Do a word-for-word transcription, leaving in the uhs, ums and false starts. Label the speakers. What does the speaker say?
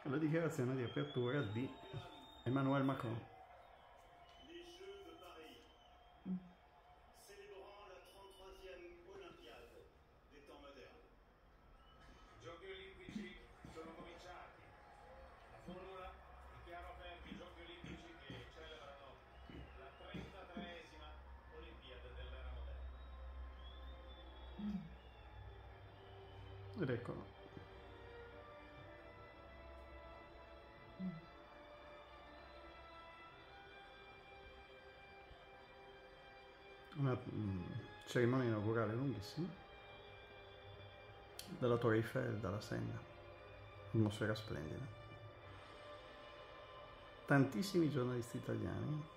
Speaker 1: la dichiarazione di apertura di Emmanuel Macron.
Speaker 2: Giochi olimpici sono cominciati. La formula dichiara aperti i giochi olimpici che celebrano la trentatreesima Olimpiade dell'era moderna.
Speaker 1: Ed eccolo. Una mm, cerimonia inaugurale lunghissima dalla Torre Eiffel, dalla Senna, atmosfera splendida, tantissimi giornalisti italiani.